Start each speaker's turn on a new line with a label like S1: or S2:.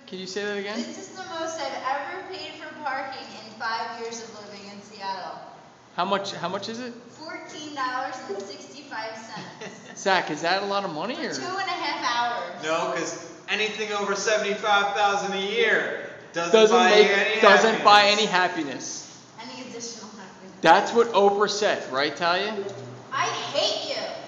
S1: Can you say that again?
S2: This is the most I've ever paid for parking in 5 years of living in Seattle.
S1: How much is it?
S2: $14.65.
S1: Zach, is that a lot of money
S2: For
S1: or?
S2: 2.5 hours.
S3: No, because anything over $75,000 a year doesn't
S1: buy any happiness.
S2: Any additional happiness.
S1: That's what Oprah said, right, Talia?
S2: I hate you.